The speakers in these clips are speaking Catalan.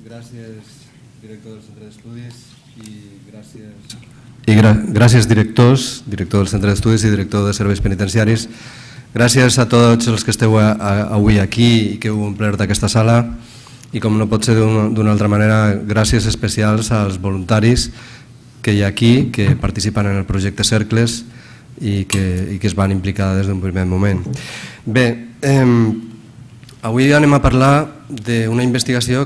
gràcies, director del Centre d'Estudis, gràcies, director del Centre d'Estudis i director de Serveis Penitenciaris. Gràcies a tots els que esteu avui aquí i que heu omplert aquesta sala. I com no pot ser d'una altra manera, gràcies especials als voluntaris que hi ha aquí, que participen en el projecte Cercles i que es van implicar des d'un primer moment. Bé, avui anem a parlar d'una investigació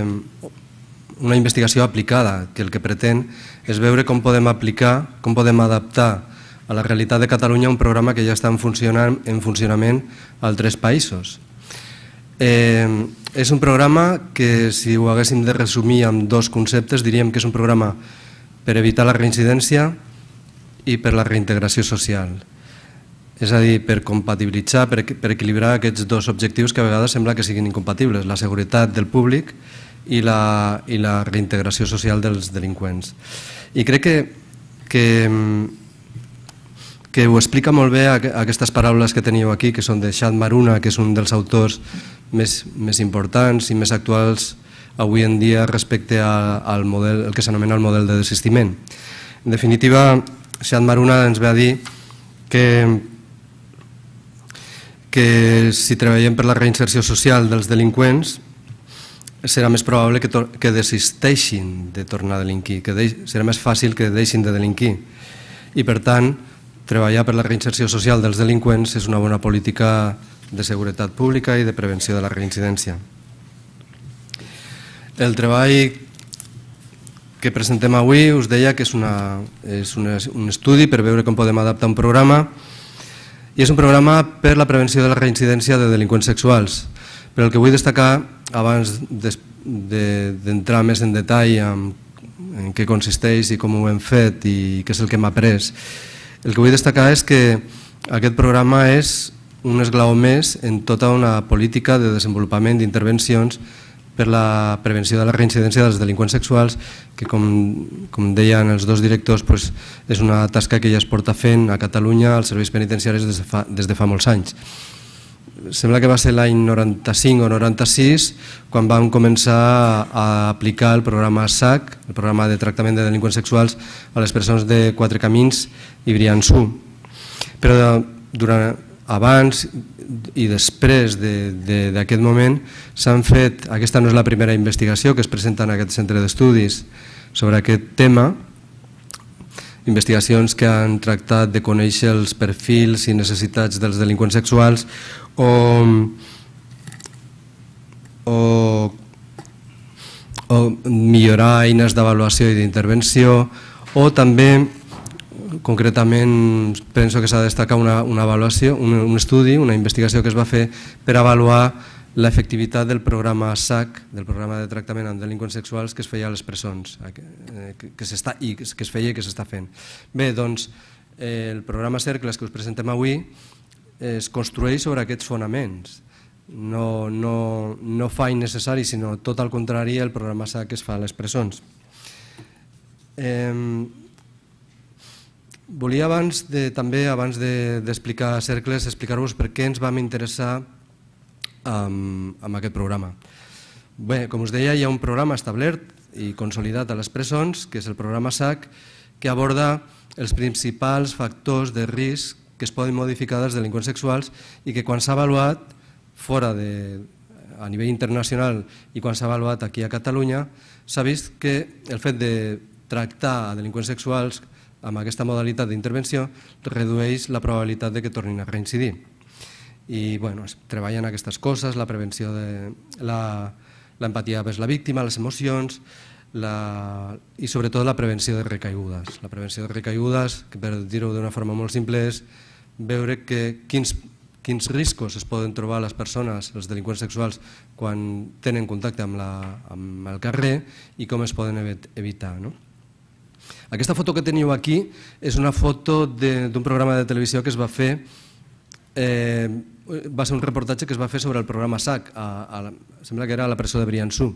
aplicada, que el que pretén és veure com podem aplicar, com podem adaptar a la realitat de Catalunya un programa que ja està en funcionament a altres països. És un programa que, si ho haguéssim de resumir amb dos conceptes, diríem que és un programa per evitar la reincidència i per la reintegració social. És a dir, per compatibilitzar, per equilibrar aquests dos objectius que a vegades sembla que siguin incompatibles, la seguretat del públic i la reintegració social dels delinqüents. I crec que ho explica molt bé aquestes paraules que teniu aquí, que són de Shad Maruna, que és un dels autors més importants i més actuals avui en dia respecte al model, el que s'anomena el model de desistiment. En definitiva, Shad Maruna ens ve a dir que si treballem per la reinserció social dels delinqüents serà més probable que desisteixin de tornar a delinquir, que serà més fàcil que deixin de delinquir. I per tant, treballar per la reinserció social dels delinqüents és una bona política de seguretat pública i de prevenció de la reincidència. El treball que presentem avui us deia que és un estudi per veure com podem adaptar un programa, i és un programa per la prevenció de la reincidència de delinqüents sexuals. Però el que vull destacar, abans d'entrar més en detall en què consisteix i com ho hem fet i què és el que hem après, el que vull destacar és que aquest programa és un esglaó més en tota una política de desenvolupament d'intervencions per la prevenció de la reincidència dels delinqüents sexuals, que com deien els dos directors, és una tasca que ja es porta fent a Catalunya als serveis penitenciaris des de fa molts anys. Sembla que va ser l'any 95 o 96 quan vam començar a aplicar el programa SAC, el programa de tractament de delinqüents sexuals, a les presons de Quatre Camins i Briansú. Però abans i després d'aquest moment s'han fet, aquesta no és la primera investigació que es presenta en aquest centre d'estudis sobre aquest tema, investigacions que han tractat de conèixer els perfils i necessitats dels delinqüents sexuals o millorar eines d'avaluació i d'intervenció, o també, concretament, penso que s'ha de destacar una avaluació, un estudi, una investigació que es va fer per avaluar l'efectivitat del programa SAC, del programa de tractament amb delinqüents sexuals que es feia a les presons, que es feia i que s'està fent. Bé, doncs, el programa Cercles que us presentem avui es construeix sobre aquests fonaments. No fa innecessari, sinó tot al contrari, el programa SAC que es fa a les presons. Volia abans d'explicar Cercles, explicar-vos per què ens vam interessar amb aquest programa. Bé, com us deia, hi ha un programa establert i consolidat a les presons, que és el programa SAC, que aborda els principals factors de risc que es poden modificar dels delinqüents sexuals i que quan s'ha avaluat a nivell internacional i quan s'ha avaluat aquí a Catalunya, s'ha vist que el fet de tractar a delinqüents sexuals amb aquesta modalitat d'intervenció redueix la probabilitat de que tornin a reincidir. I es treballen aquestes coses, la prevenció de l'empatia vers la víctima, les emocions i sobretot la prevenció de recaigudes. La prevenció de recaigudes, que per dir-ho d'una forma molt simple, és veure quins riscos es poden trobar les persones, els delinqüents sexuals, quan tenen contacte amb el carrer i com es poden evitar. Aquesta foto que teniu aquí és una foto d'un programa de televisió que es va fer, va ser un reportatge que es va fer sobre el programa SAC, sembla que era a la presó de Briansú.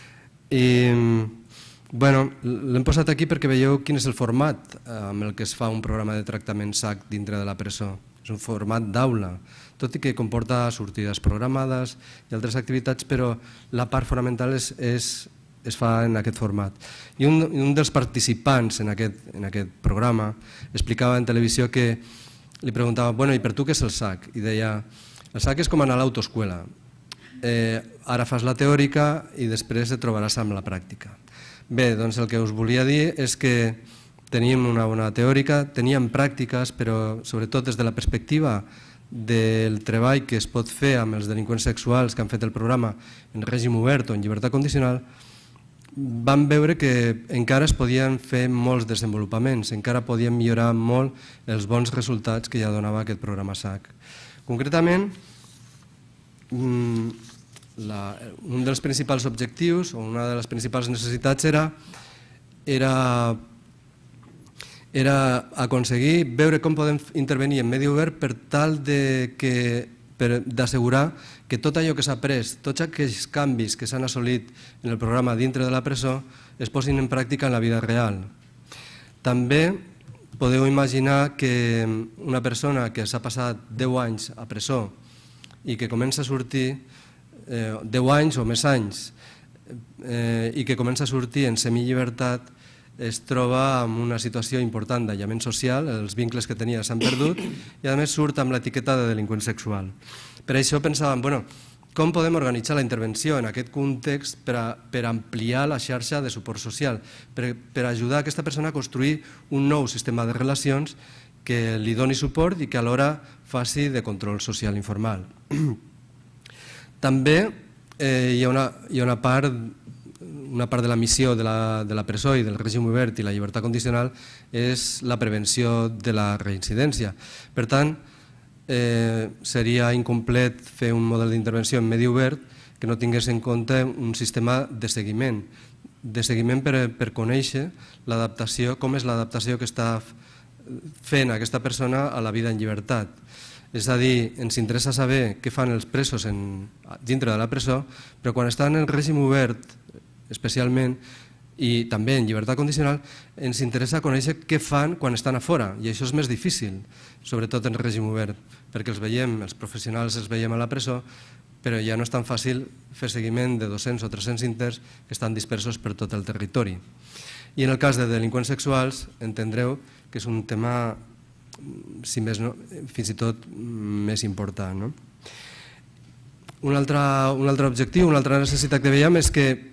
L'hem posat aquí perquè veieu quin és el format amb el que es fa un programa de tractament SAC dintre de la presó. És un format d'aula, tot i que comporta sortides programades i altres activitats, però la part fonamental és es fa en aquest format. I un dels participants en aquest programa explicava en televisió que li preguntava, bueno, i per tu què és el SAC? I deia, el SAC és com anar a l'autoescola. Ara fas la teòrica i després et trobaràs amb la pràctica. Bé, doncs el que us volia dir és que teníem una bona teòrica, teníem pràctiques, però sobretot des de la perspectiva del treball que es pot fer amb els delinqüents sexuals que han fet el programa en règim obert o en llibertat condicional, vam veure que encara es podien fer molts desenvolupaments, encara podien millorar molt els bons resultats que ja donava aquest programa SAC. Concretament, un dels principals objectius o una de les principals necessitats era aconseguir veure com podem intervenir en medi obert per tal d'assegurar que tot allò que s'ha après, tots aquells canvis que s'han assolit en el programa dintre de la presó es posin en pràctica en la vida real. També podeu imaginar que una persona que s'ha passat 10 anys a presó i que comença a sortir 10 anys o més anys i que comença a sortir en semillibertat es troba en una situació important d'aïllament social, els vincles que tenia s'han perdut i a més surt amb l'etiqueta de delinqüent sexual. Per això pensàvem, bueno, com podem organitzar la intervenció en aquest context per ampliar la xarxa de suport social, per ajudar aquesta persona a construir un nou sistema de relacions que li doni suport i que alhora faci de control social informal. També hi ha una part de la missió de la presó i del règim obert i la llibertat condicional és la prevenció de la reincidència. Per tant, seria incomplet fer un model d'intervenció en medi obert que no tingués en compte un sistema de seguiment per conèixer l'adaptació, com és l'adaptació que està fent aquesta persona a la vida en llibertat. És a dir, ens interessa saber què fan els presos dintre de la presó, però quan estan en règim obert, especialment, i també en llibertat condicional, ens interessa conèixer què fan quan estan a fora, i això és més difícil, sobretot en règim obert, perquè els veiem, els professionals els veiem a la presó, però ja no és tan fàcil fer seguiment de 200 o 300 interns que estan dispersos per tot el territori. I en el cas de delinqüents sexuals entendreu que és un tema, si més no, fins i tot més important. Un altre objectiu, una altra necessitat que veiem és que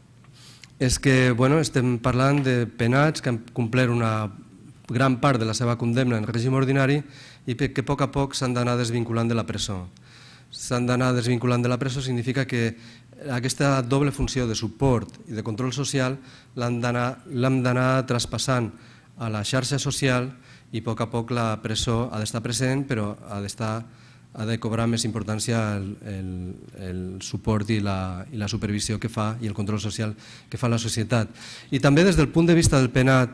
estem parlant de penats que han complert una gran part de la seva condemna en règim ordinari i que a poc s'han d'anar desvinculant de la presó. S'han d'anar desvinculant de la presó significa que aquesta doble funció de suport i de control social l'hem d'anar traspassant a la xarxa social i a poc la presó ha d'estar present, però ha de cobrar més importància el suport i la supervisió que fa i el control social que fa la societat. I també des del punt de vista del penat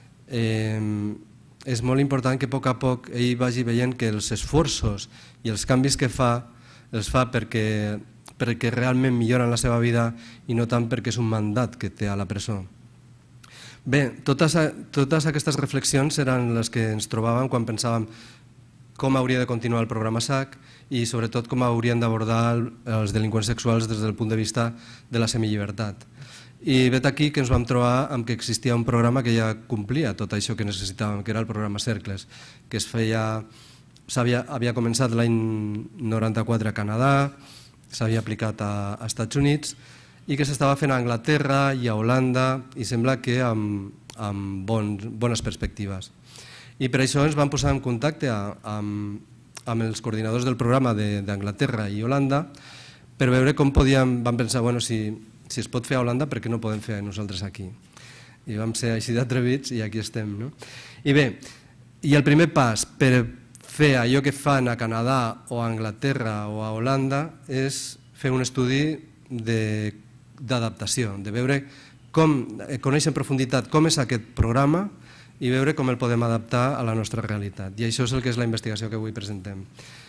és molt important que a poc ell vagi veient que els esforços i els canvis que fa els fa perquè realment milloren la seva vida i no tant perquè és un mandat que té a la presó. Bé, totes aquestes reflexions eren les que ens trobàvem quan pensàvem com hauria de continuar el programa SAC i sobretot com haurien d'abordar els delinqüents sexuals des del punt de vista de la semillibertat. I vet aquí que ens vam trobar amb que existia un programa que ja complia tot això que necessitàvem, que era el programa Cercles, que havia començat l'any 94 a Canadà, s'havia aplicat a Estats Units i que s'estava fent a Anglaterra i a Holanda i sembla que amb bones perspectives. I per això ens vam posar en contacte amb els coordinadors del programa d'Anglaterra i Holanda per veure com podíem, vam pensar, bueno, si es pot fer a Holanda, per què no podem fer nosaltres aquí? I vam ser així d'atrevits i aquí estem. I bé, i el primer pas per fer allò que fan a Canadà o a Anglaterra o a Holanda és fer un estudi d'adaptació, de veure conèixer en profunditat com és aquest programa i veure com el podem adaptar a la nostra realitat. I això és el que és la investigació que avui presentem.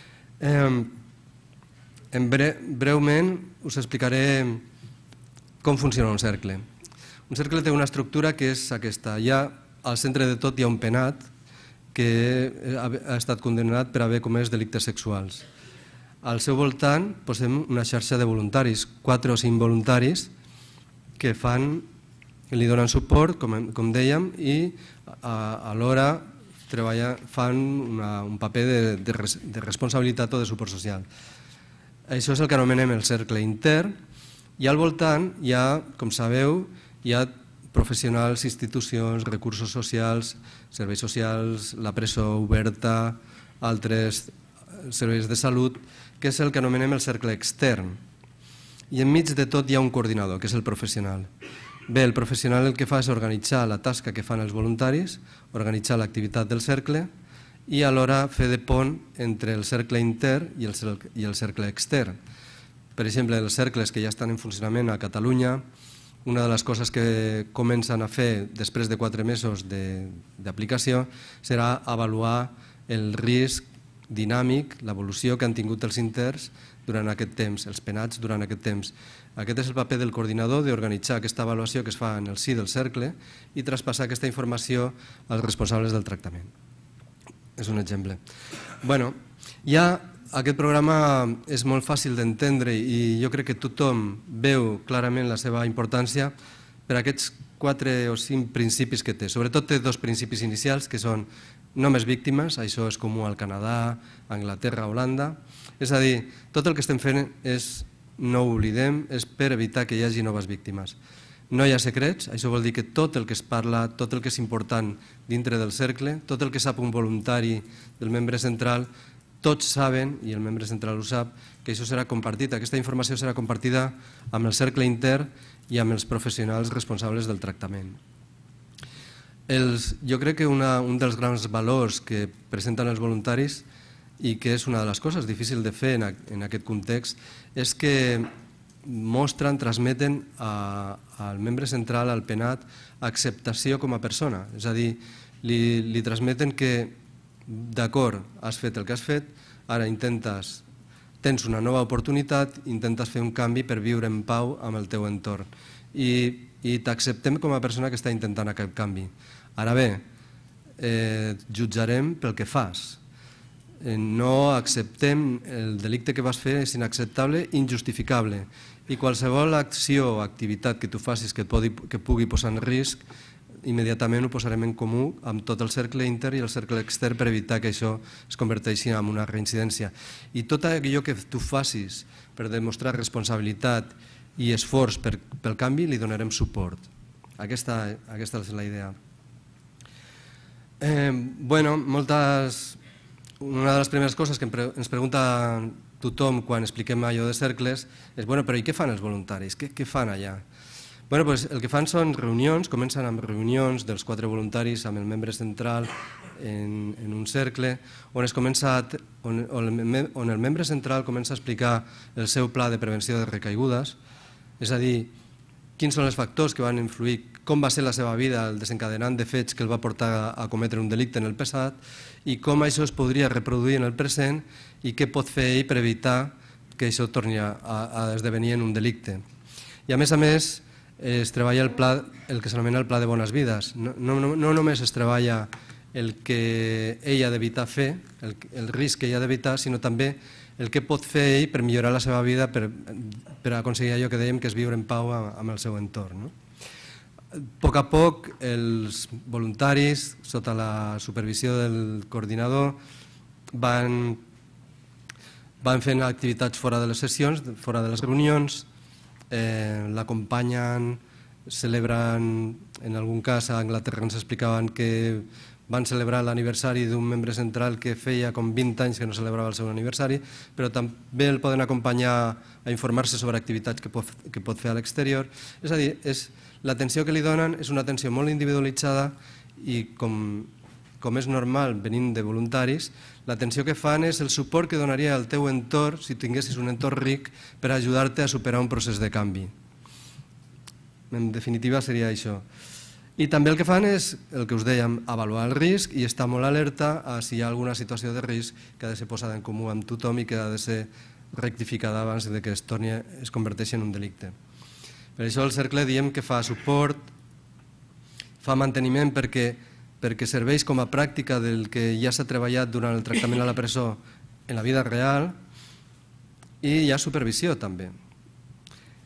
Breument us explicaré com funciona un cercle. Un cercle té una estructura que és aquesta. Al centre de tot hi ha un penat que ha estat condemnat per haver comès delictes sexuals. Al seu voltant posem una xarxa de voluntaris, 4 o 5 voluntaris que li donen suport, com dèiem, i alhora fan un paper de responsabilitat o de suport social. Això és el que anomenem el cercle intern, i al voltant hi ha, com sabeu, hi ha professionals, institucions, recursos socials, serveis socials, la presó oberta, altres serveis de salut, que és el que anomenem el cercle extern. I enmig de tot hi ha un coordinador, que és el professional. Bé, el professional el que fa és organitzar la tasca que fan els voluntaris, organitzar l'activitat del cercle i alhora fer de pont entre el cercle intern i el cercle extern. Per exemple, els cercles que ja estan en funcionament a Catalunya, una de les coses que comencen a fer després de 4 mesos d'aplicació serà avaluar el risc dinàmic, l'evolució que han tingut els interns durant aquest temps, els penats durant aquest temps. Aquest és el paper del coordinador, d'organitzar aquesta avaluació que es fa en el si del cercle i traspassar aquesta informació als responsables del tractament. És un exemple. Bé, aquest programa és molt fàcil d'entendre i jo crec que tothom veu clarament la seva importància per aquests 4 o 5 principis que té. Sobretot té 2 principis inicials que són només víctimes, això és comú al Canadà, a Anglaterra, a Holanda. És a dir, tot el que estem fent és, no ho oblidem, és per evitar que hi hagi noves víctimes. No hi ha secrets, això vol dir que tot el que es parla, tot el que és important dintre del cercle, tot el que sap un voluntari del membre central, tots saben, i el membre central ho sap, que això serà compartit, aquesta informació serà compartida amb el cercle intern i amb els professionals responsables del tractament. Jo crec que un dels grans valors que presenten els voluntaris i que és una de les coses difícils de fer en aquest context és que mostren, transmeten al membre central, al penat, acceptació com a persona. És a dir, li transmeten que d'acord, has fet el que has fet, ara tens una nova oportunitat, intentes fer un canvi per viure en pau amb el teu entorn i t'acceptem com a persona que està intentant aquest canvi. Ara bé, jutjarem pel que fas. No acceptem el delicte que vas fer, és inacceptable, injustificable, i qualsevol acció o activitat que tu facis que pugui posar en risc, immediatament ho posarem en comú amb tot el cercle intern i el cercle extern per evitar que això es converteixi en una reincidència. I tot allò que tu facis per demostrar responsabilitat i esforç pel canvi li donarem suport. Aquesta és la idea. Una de les primeres coses que ens pregunta tothom quan expliquem allò de cercles és però i què fan els voluntaris? Què fan allà? El que fan són reunions, comencen amb reunions dels 4 voluntaris amb el membre central en un cercle on el membre central comença a explicar el seu pla de prevenció de recaigudes, és a dir, quins són els factors que van influir, com va ser la seva vida, el desencadenant de fets que el va portar a cometre un delicte en el passat i com això es podria reproduir en el present i què pot fer ell per evitar que això torni a esdevenir en un delicte. I a més, es treballa el que s'anomena el pla de bones vides. No només es treballa el que ell ha d'evitar fer, el risc que ell ha d'evitar, sinó també el que pot fer ell per millorar la seva vida, per aconseguir allò que dèiem que és viure en pau amb el seu entorn. A poc a poc, els voluntaris, sota la supervisió del coordinador, van fent activitats fora de les sessions, fora de les reunions, l'acompanyen, celebren, en algun cas a Anglaterra ens explicaven que van celebrar l'aniversari d'un membre central que feia com 20 anys que no celebrava el seu aniversari, però també el poden acompanyar a informar-se sobre activitats que pot fer a l'exterior. És a dir, l'atenció que li donen és una atenció molt individualitzada i com és normal venint de voluntaris, l'atenció que fan és el suport que donaria al teu entorn si tinguessis un entorn ric per ajudar-te a superar un procés de canvi. En definitiva seria això. I també el que fan és, el que us dèiem, avaluar el risc i estar molt alerta a si hi ha alguna situació de risc que ha de ser posada en comú amb tothom i que ha de ser rectificada abans que es converteixi en un delicte. Per això el cercle diem que fa suport, fa manteniment perquè serveix com a pràctica del que ja s'ha treballat durant el tractament a la presó en la vida real i hi ha supervisió també.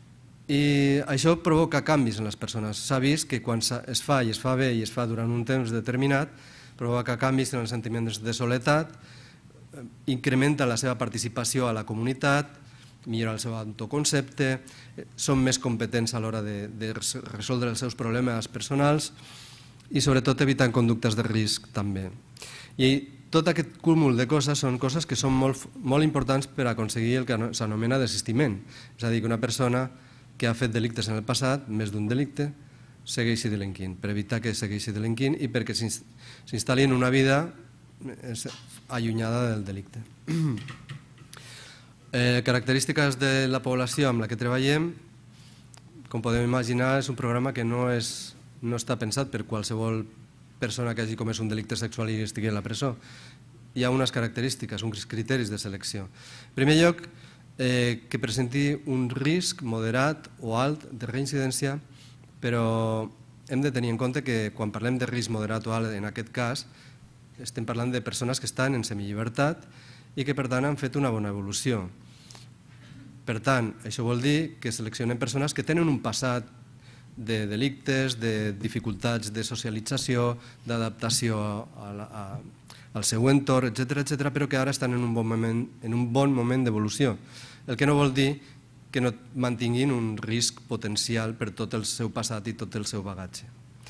I això provoca canvis en les persones. S'ha vist que quan es fa i es fa bé i es fa durant un temps determinat, provoca canvis en els sentiments de soledat, incrementa la seva participació a la comunitat, millora el seu autoconcepte, són més competents a l'hora de resoldre els seus problemes personals i sobretot eviten conductes de risc també. I tot aquest cúmul de coses són coses que són molt importants per aconseguir el que s'anomena desistiment. És a dir, que una persona que ha fet delictes en el passat, més d'un delicte, segueixi delinquint, per evitar que segueixi delinquint i perquè s'instal·li en una vida allunyada del delicte. Característiques de la població amb la que treballem, com podem imaginar, és un programa que no està pensat per qualsevol persona que hagi comès un delicte sexual i estigui a la presó. Hi ha unes característiques, uns criteris de selecció. En primer lloc, que presenti un risc moderat o alt de reincidència, però hem de tenir en compte que quan parlem de risc moderat o alt, en aquest cas, estem parlant de persones que estan en semillibertat i que per tant han fet una bona evolució. Per tant, això vol dir que seleccionem persones que tenen un passat de delictes, de dificultats de socialització, d'adaptació al seu entorn, etc., però que ara estan en un bon moment d'evolució. El que no vol dir que no mantinguin un risc potencial per tot el seu passat i tot el seu bagatge.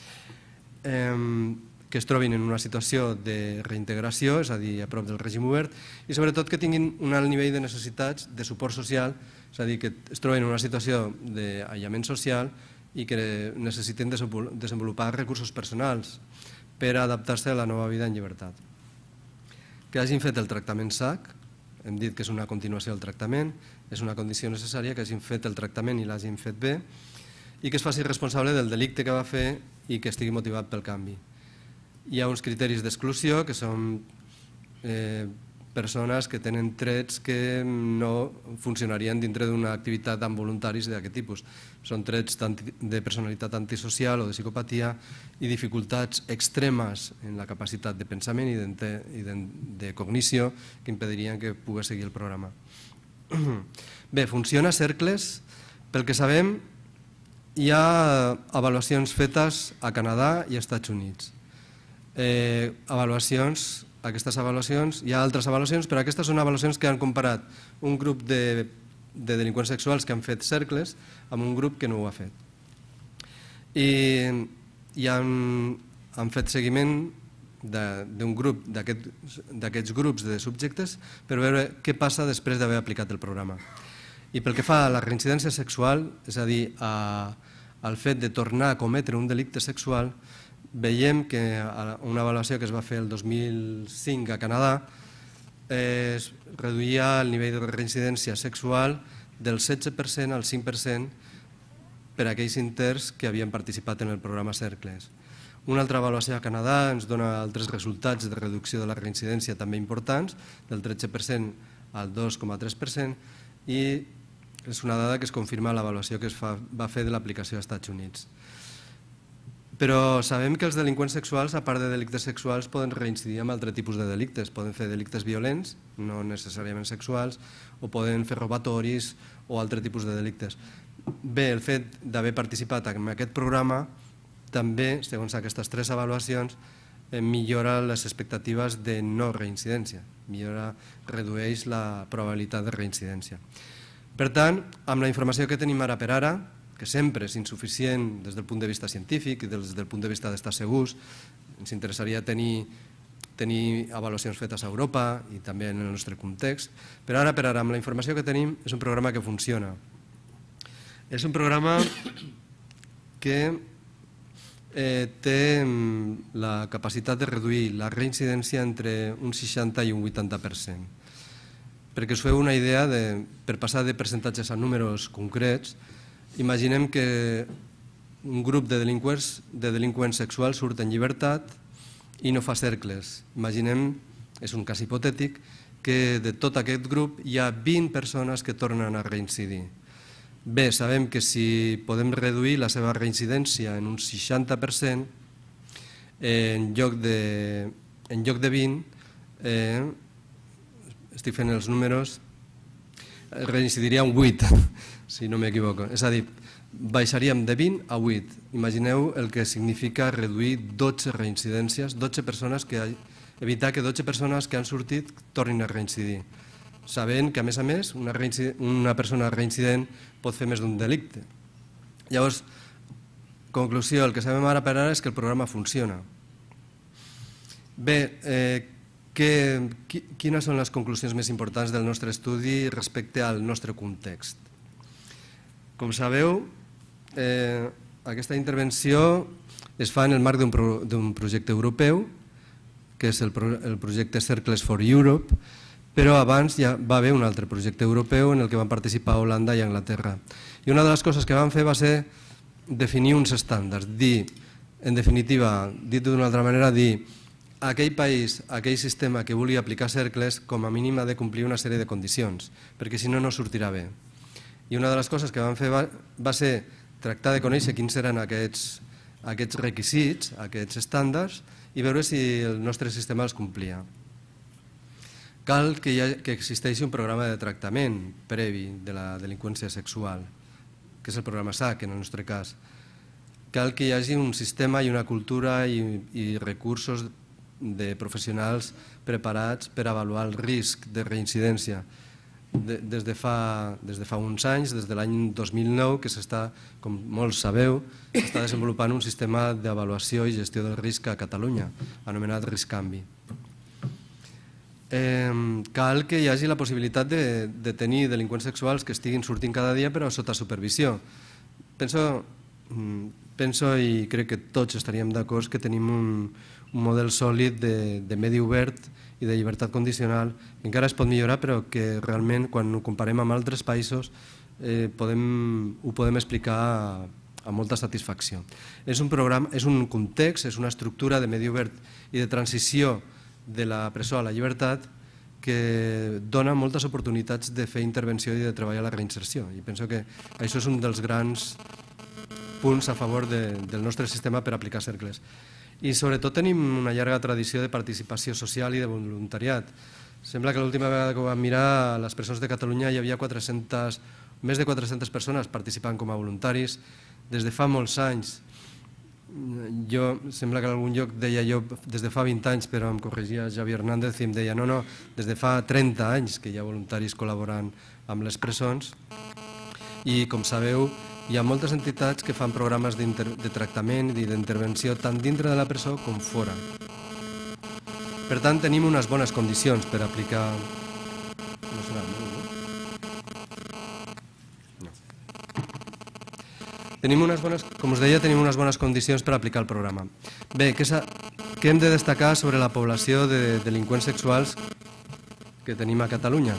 Que es trobin en una situació de reintegració, és a dir, a prop del règim obert, i sobretot que tinguin un alt nivell de necessitats de suport social, és a dir, que es troben en una situació d'aïllament social i que necessiten desenvolupar recursos personals per adaptar-se a la nova vida en llibertat. Que hagin fet el tractament SAC, hem dit que és una continuació del tractament, és una condició necessària que hagin fet el tractament i l'hagin fet bé i que es faci responsable del delicte que va fer i que estigui motivat pel canvi. Hi ha uns criteris d'exclusió que són persones que tenen trets que no funcionarien dintre d'una activitat amb voluntaris d'aquest tipus. Són trets de personalitat antisocial o de psicopatia i dificultats extremes en la capacitat de pensament i de cognició que impedirien que pogués seguir el programa. Bé, funciona Cercles. Pel que sabem, hi ha avaluacions fetes a Canadà i als Estats Units. Aquestes avaluacions, hi ha altres avaluacions, però aquestes són avaluacions que han comparat un grup de delinqüents sexuals que han fet cercles amb un grup que no ho ha fet. I han fet seguiment d'un grup d'aquests grups de subjectes per veure què passa després d'haver aplicat el programa. I pel que fa a la reincidència sexual, és a dir, al fet de tornar a cometre un delicte sexual, veiem que una avaluació que es va fer el 2005 a Canadà es reduïa el nivell de reincidència sexual del 16% al 5% per a aquells interns que havien participat en el programa Cercles. Una altra avaluació a Canadà ens dona altres resultats de reducció de la reincidència també importants, del 13% al 2,3%, i és una dada que es confirma a l'avaluació que es va fer de l'aplicació als Estats Units. Però sabem que els delinqüents sexuals, a part de delictes sexuals, poden reincidir en altre tipus de delictes. Poden fer delictes violents, no necessàriament sexuals, o poden fer robatoris o altre tipus de delictes. Bé, el fet d'haver participat en aquest programa també, segons aquestes tres avaluacions, millora les expectatives de no reincidència, redueix la probabilitat de reincidència. Per tant, amb la informació que tenim ara per ara, que sempre és insuficient des del punt de vista científic i des del punt de vista d'estar segurs, ens interessaria tenir avaluacions fetes a Europa i també en el nostre context, però ara per ara, amb la informació que tenim, és un programa que funciona. És un programa que té la capacitat de reduir la reincidència entre un 60 i un 80%. Perquè us feu una idea, per passar de percentatges a números concrets, imaginem que un grup de delinqüents sexuals surt en llibertat i no fa cercles. Imaginem, és un cas hipotètic, que de tot aquest grup hi ha 20 persones que tornen a reincidir. Bé, sabem que si podem reduir la seva reincidència en un 60%, en lloc de 20, estic fent els números, reincidiria un 8, si no m'equivoco. És a dir, baixaríem de 20 a 8. Imagineu el que significa reduir 12 reincidències, 12 persones evitar que 12 persones que han sortit tornin a reincidir, sabent que, a més, una persona reincident pot fer més d'un delicte. Llavors, conclusió, el que sabem ara per ara és que el programa funciona. Bé, quines són les conclusions més importants del nostre estudi respecte al nostre context? Com sabeu, aquesta intervenció es fa en el marc d'un projecte europeu, que és el projecte Cercles for Europe, però abans ja va haver un altre projecte europeu en el que van participar Holanda i Anglaterra. I una de les coses que van fer va ser definir uns estàndards, dir, en definitiva, dit d'una altra manera, dir aquell país, aquell sistema que vulgui aplicar cercles, com a mínim ha de complir una sèrie de condicions, perquè si no, no sortirà bé. I una de les coses que van fer va ser tractar de conèixer quins eren aquests requisits, aquests estàndards, i veure si el nostre sistema els complia. Cal que existeixi un programa de tractament previ de la delinqüència sexual, que és el programa SAC, en el nostre cas. Cal que hi hagi un sistema i una cultura i recursos de professionals preparats per avaluar el risc de reincidència. Des de fa uns anys, des de l'any 2009, que s'està, com molts sabeu, s'està desenvolupant un sistema d'avaluació i gestió del risc a Catalunya, anomenat RiscCanvi. Cal que hi hagi la possibilitat de tenir delinqüents sexuals que estiguin sortint cada dia però sota supervisió. Penso i crec que tots estaríem d'acord que tenim un model sòlid de medi obert i de llibertat condicional, que encara es pot millorar, però que realment, quan ho comparem amb altres països, ho podem explicar amb molta satisfacció. És un context, és una estructura de medi obert i de transició de la presó a la llibertat que dona moltes oportunitats de fer intervenció i de treballar la reinserció. I penso que això és un dels grans punts a favor del nostre sistema per aplicar cercles. I sobretot tenim una llarga tradició de participació social i de voluntariat. Sembla que l'última vegada que ho vam mirar a les presons de Catalunya hi havia més de 400 persones participant com a voluntaris des de fa molts anys. Sembla que en algun lloc deia jo des de fa 20 anys, però em corregia Javier Hernández i em deia no, des de fa 30 anys que hi ha voluntaris col·laborant amb les presons. I com sabeu, hi ha moltes entitats que fan programes de tractament i d'intervenció tant dintre de la presó com fora. Per tant, tenim unes bones condicions per aplicar... No serà el meu, no? No. Com us deia, tenim unes bones condicions per aplicar el programa. Bé, què hem de destacar sobre la població de delinqüents sexuals que tenim a Catalunya?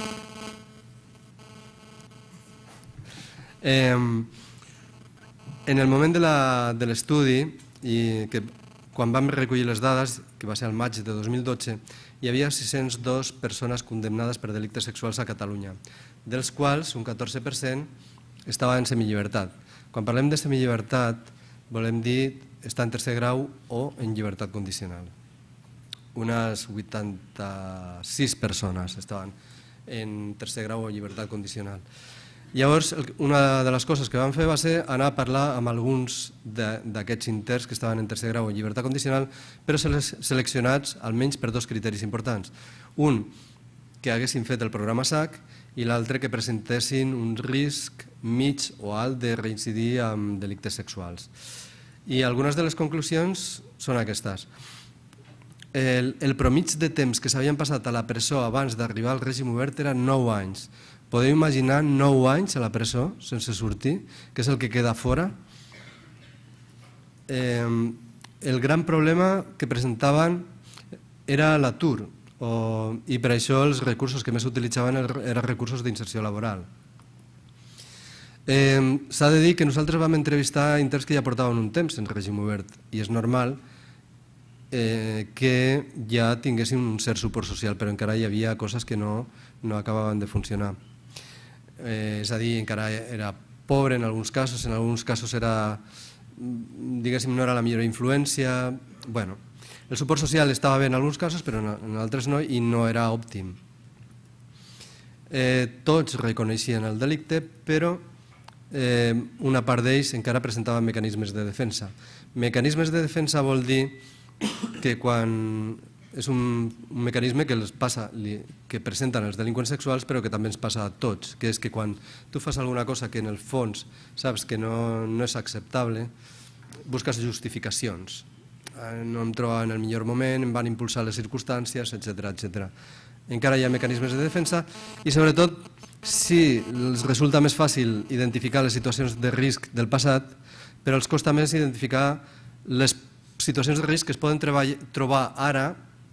En el moment de l'estudi, quan vam recollir les dades, que va ser el maig de 2012, hi havia 602 persones condemnades per delictes sexuals a Catalunya, dels quals un 14% estava en semillibertat. Quan parlem de semillibertat, volem dir estar en tercer grau o en llibertat condicional. Unes 86 persones estaven en tercer grau o llibertat condicional. Llavors, una de les coses que vam fer va ser anar a parlar amb alguns d'aquests interns que estaven en tercer grau en llibertat condicional, però seleccionats almenys per dos criteris importants. Un, que haguessin fet el programa SAC, i l'altre, que presentessin un risc mig o alt de reincidir amb delictes sexuals. I algunes de les conclusions són aquestes. El promig de temps que s'havien passat a la presó abans d'arribar al règim obert era 9 anys. Podeu imaginar 9 anys a la presó sense sortir, que és el que queda fora? El gran problema que presentaven era l'atur, i per això els recursos que més utilitzaven eren recursos d'inserció laboral. S'ha de dir que nosaltres vam entrevistar interns que ja portaven un temps en règim obert, i és normal que ja tinguessin un cert suport social, però encara hi havia coses que no acabaven de funcionar. És a dir, encara era pobre en alguns casos era, diguéssim, no era la millor influència. Bueno, el suport social estava bé en alguns casos, però en altres no, i no era òptim. tots reconeixien el delicte, però una part d'ells encara presentaven mecanismes de defensa. Mecanismes de defensa vol dir que quan és un mecanisme que presenten els delinqüents sexuals però que també ens passa a tots, que és que quan tu fas alguna cosa que en el fons saps que no és acceptable, busques justificacions. No em trobava en el millor moment, em van impulsar les circumstàncies, etc. Encara hi ha mecanismes de defensa i sobretot si els resulta més fàcil identificar les situacions de risc del passat, però els costa més identificar les situacions de risc que es poden trobar ara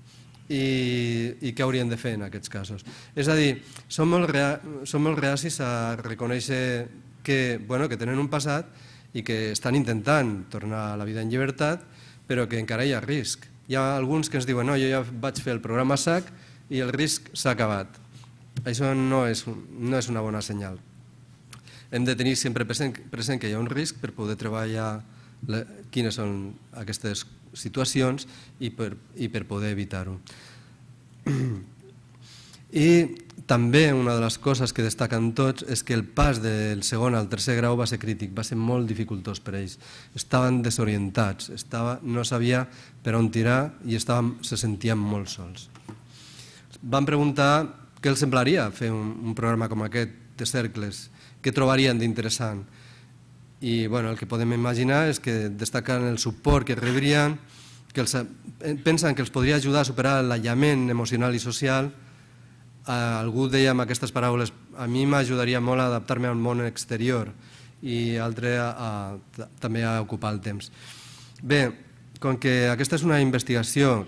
i què haurien de fer en aquests casos. És a dir, som molt reacis a reconèixer que tenen un passat i que estan intentant tornar a la vida en llibertat, però que encara hi ha risc. Hi ha alguns que ens diuen no, jo ja vaig fer el programa SAC i el risc s'ha acabat. Això no és una bona senyal. Hem de tenir sempre present que hi ha un risc per poder treballar quines són aquestes situacions i per poder evitar-ho. I també una de les coses que destaquen tots és que el pas del segon al tercer grau va ser crític, va ser molt dificultós per a ells. Estaven desorientats, no sabia per on tirar i se sentien molt sols. Van preguntar què els semblaria fer un programa com aquest de cercles, què trobarien d'interessant. I el que podem imaginar és que destaquen el suport que rebrien, que pensen que els podria ajudar a superar l'aïllament emocional i social. Algú deia amb aquestes paraules, a mi m'ajudaria molt a adaptar-me al món exterior i altre també a ocupar el temps. Bé, com que aquesta és una investigació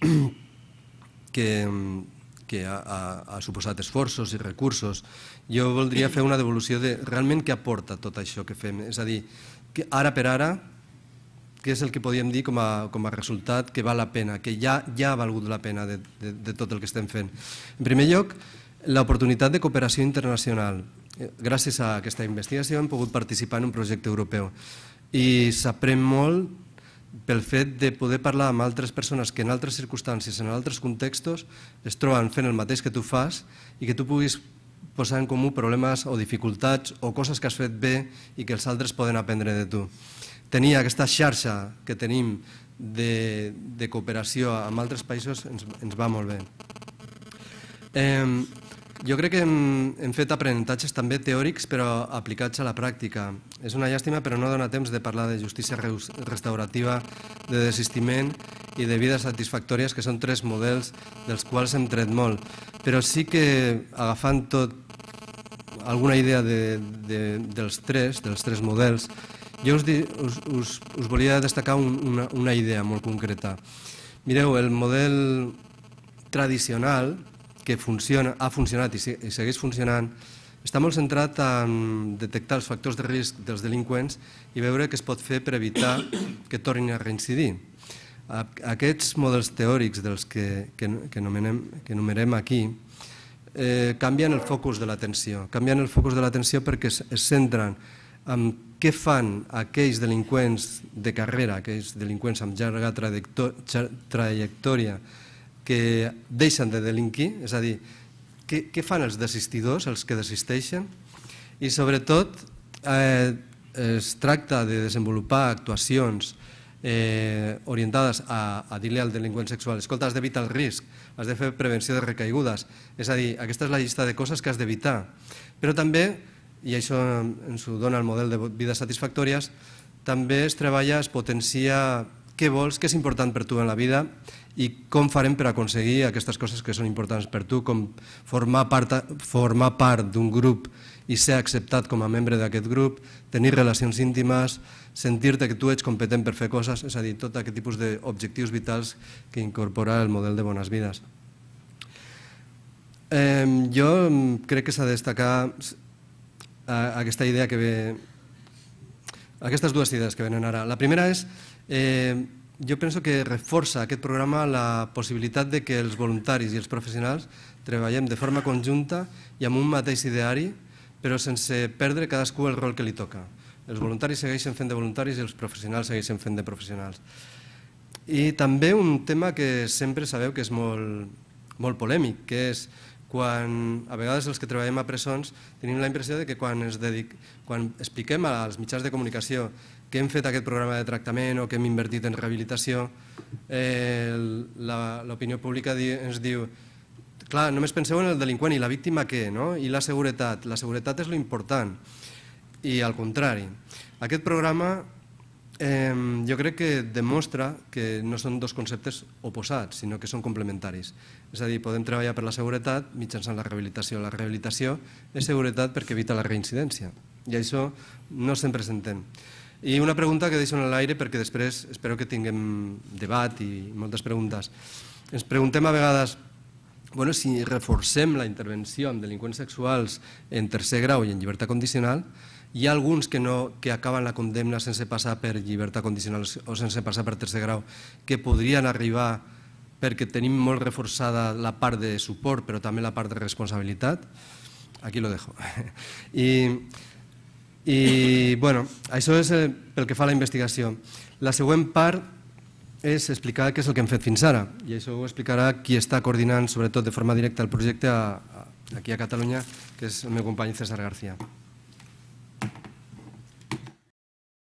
que ha suposat esforços i recursos, jo voldria fer una devolució de realment què aporta tot això que fem. És a dir, ara per ara, què és el que podríem dir com a resultat que val la pena, que ja ha valgut la pena de tot el que estem fent. En primer lloc, l'oportunitat de cooperació internacional. Gràcies a aquesta investigació hem pogut participar en un projecte europeu i s'aprèn molt pel fet de poder parlar amb altres persones que en altres circumstàncies, en altres contextos, es troben fent el mateix que tu fas i que tu puguis posar en comú problemes o dificultats o coses que has fet bé i que els altres poden aprendre de tu. Tenir aquesta xarxa que tenim de cooperació amb altres països ens va molt bé. Jo crec que hem fet aprenentatges també teòrics però aplicats a la pràctica. És una llàstima però no dona temps de parlar de justícia restaurativa, de desistiment i de vides satisfactòries, que són tres models dels quals hem tret molt. Però sí que agafant alguna idea dels tres models, jo us volia destacar una idea molt concreta. Mireu, el model tradicional que ha funcionat i segueix funcionant està molt centrat en detectar els factors de risc dels delinqüents i veure què es pot fer per evitar que tornin a reincidir. Aquests models teòrics dels que enumerem aquí canvien el focus de l'atenció. Canvien el focus de l'atenció perquè es centren en què fan aquells delinqüents de carrera, aquells delinqüents amb llarga trajectòria que deixen de delinquir, és a dir, què fan els desistidors, els que desisteixen? I sobretot es tracta de desenvolupar actuacions orientades a dir-li al delinqüent sexual escolta, has d'evitar el risc, has de fer prevenció de recaigudes, és a dir, aquesta és la llista de coses que has d'evitar, però també, i això ens ho dona el model de vides satisfactòries, també es treballa, es potencia què vols, què és important per tu en la vida i com farem per aconseguir aquestes coses que són importants per tu, com formar part d'un grup i ser acceptat com a membre d'aquest grup, tenir relacions íntimes, sentir-te que tu ets competent per fer coses, és a dir, tot aquest tipus d'objectius vitals que incorpora el model de bones vides. Jo crec que s'ha de destacar aquesta idea que ve, aquestes dues idees que venen ara. La primera és, jo penso que reforça aquest programa la possibilitat de que els voluntaris i els professionals treballem de forma conjunta i amb un mateix ideari, però sense perdre cadascú el rol que li toca. Els voluntaris segueixen fent de voluntaris i els professionals segueixen fent de professionals. I també un tema que sempre sabeu que és molt polèmic, que és a vegades els que treballem a presons tenim la impressió de que quan expliquem als mitjans de comunicació que hem fet aquest programa de tractament o que hem invertit en rehabilitació, l'opinió pública ens diu: clar, només penseu en el delinqüent i la víctima què, no? I la seguretat és l'important. I al contrari, aquest programa jo crec que demostra que no són dos conceptes oposats, sinó que són complementaris. És a dir, podem treballar per la seguretat mitjançant la rehabilitació. La rehabilitació és seguretat perquè evita la reincidència, i això no sempre s'entén. I una pregunta que deixo en l'aire perquè després espero que tinguem debat i moltes preguntes. Ens preguntem a vegades si reforcem la intervenció amb delinqüents sexuals en tercer grau i en llibertat condicional. Hi ha alguns que acaben la condemna sense passar per llibertat condicional o sense passar per tercer grau, que podrien arribar perquè tenim molt reforçada la part de suport però també la part de responsabilitat. Aquí lo dejo. I això és pel que fa a la investigació. La següent part és explicar què és el que hem fet fins ara, i això ho explicarà qui està coordinant sobretot de forma directa el projecte aquí a Catalunya, que és el meu company César García.